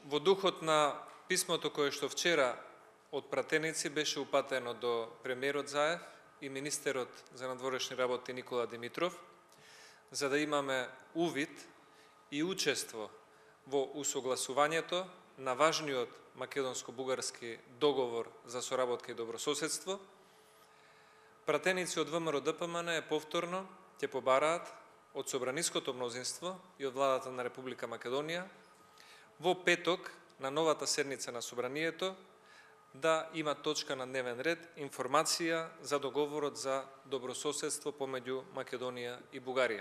Во духот на писмото кое што вчера од пратеници беше упатено до премиерот Заев и министерот за надворешни работи Никола Димитров, за да имаме увид и учество во усогласувањето на важниот македонско-бугарски договор за соработка и добрососедство, пратеници од ВМРО ДПМН повторно ќе побараат од собраниското мнозинство и од владата на Република Македонија во петок на новата седница на собранието да има точка на дневен ред информација за договорот за добрососедство помеѓу Македонија и Бугарија.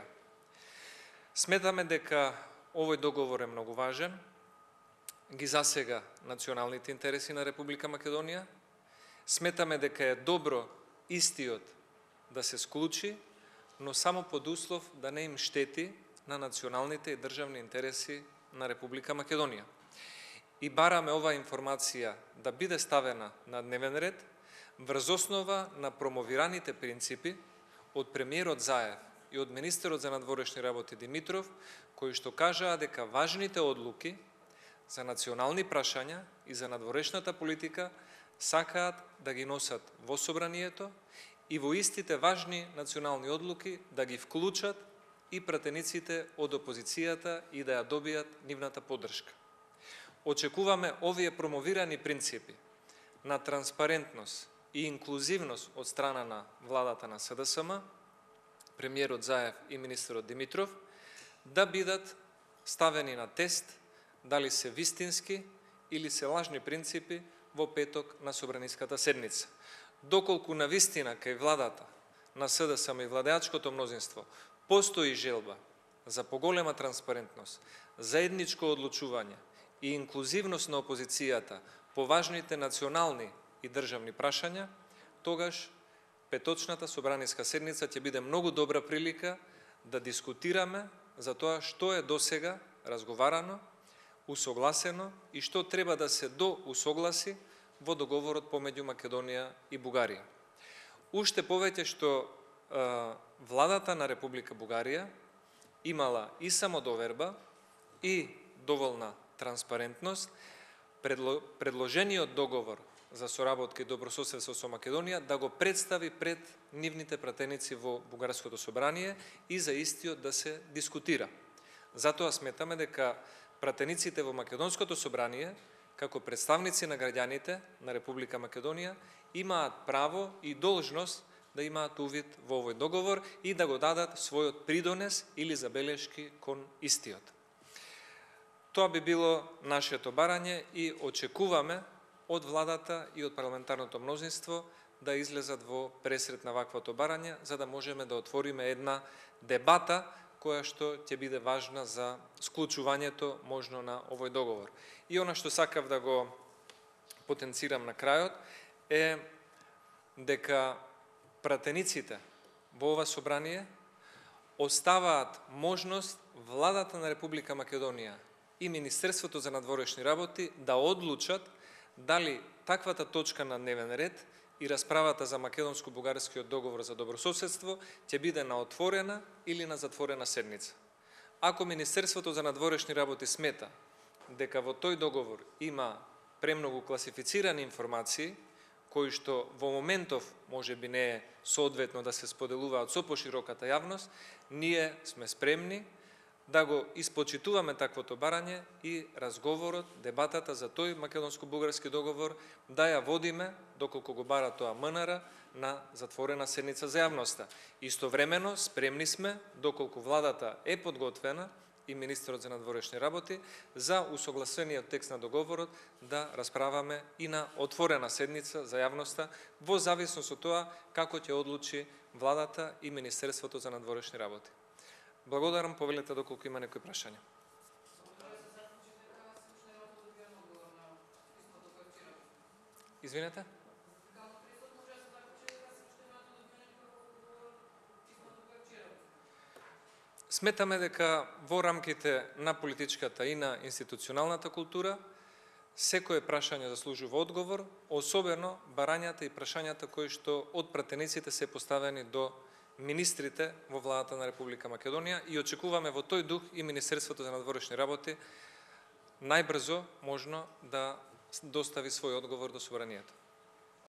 Сметаме дека овој договор е многу важен, ги засега националните интереси на Република Македонија. Сметаме дека е добро истиот да се склучи, но само под услов да не им штети на националните и државни интереси на Република Македонија. И бараме оваа информација да биде ставена на дневен ред врз основа на промовираните принципи од премиерот Заев и од министерот за надворешни работи Димитров, кои што кажаа дека важните одлуки за национални прашања и за надворешната политика сакаат да ги носат во собранието и во истите важни национални одлуки да ги вклучат и пратениците од опозицијата и да ја добијат нивната поддршка. Очекуваме овие промовирани принципи на транспарентност и инклузивност од страна на владата на СДСМ, премиерот Заев и министерот Димитров, да бидат ставени на тест дали се вистински или се лажни принципи во петок на собраниската седница. Доколку на вистина кај владата на СДСМ и владеачкото мнозинство постои желба за поголема транспарентност, заедничко одлучување и инклузивност на опозицијата по важните национални и државни прашања, тогаш петочната собраниска седница ќе биде многу добра прилика да дискутираме за тоа што е досега разговарано, усогласено и што треба да се доусогласи во договорот помеѓу Македонија и Бугарија. Уште повеќе што владата на Република Бугарија имала и самодоверба и доволна транспарентност предложениот договор за соработка и добрососедство со Македонија да го представи пред нивните пратеници во Бугарското собрание и за истиот да се дискутира. Затоа сметаме дека пратениците во Македонското собрание, како представници на граѓаните на Република Македонија, имаат право и должност да имаат увид во овој договор и да го дадат својот придонес или забелешки кон истиот. Тоа би било нашето барање и очекуваме од владата и од парламентарното мнозинство да излезат во пресрет на ваквото барање, за да можеме да отвориме една дебата која што ќе биде важна за склучувањето можно на овој договор. И она што сакав да го потенцирам на крајот е дека пратениците во ова собрание оставаат можност владата на Република Македонија и Министерството за надворешни работи да одлучат дали таквата точка на дневен ред и расправата за македонско-бугарскиот договор за добрососедство ќе биде на отворена или на затворена седница. Ако Министерството за надворешни работи смета дека во тој договор има премногу класифицирани информации, кои што во моментов може би не е соодветно да се споделуваат со пошироката јавност, ние сме спремни да го испочитуваме таквото барање и разговорот, дебатата за тој македонско-бугарски договор да ја водиме, доколку го бара тоа МНР, на затворена седница за јавноста. Истовремено спремни сме, доколку владата е подготвена и министерот за надворешни работи, за усогласениот текст на договорот да расправаме и на отворена седница за јавноста, во зависност од тоа како ќе одлучи владата и Министерството за надворешни работи. Благодарам, повелете доколку има некои прашања. Извинете? Сметаме дека во рамките на политичката и на институционалната култура секое прашање заслужува одговор, особено барањата и прашањата кои што од пратениците се поставени до министрите во владата на Република Македонија и очекуваме во тој дух и Министерството за надворешни работи најбрзо можно да достави свој одговор до собранието.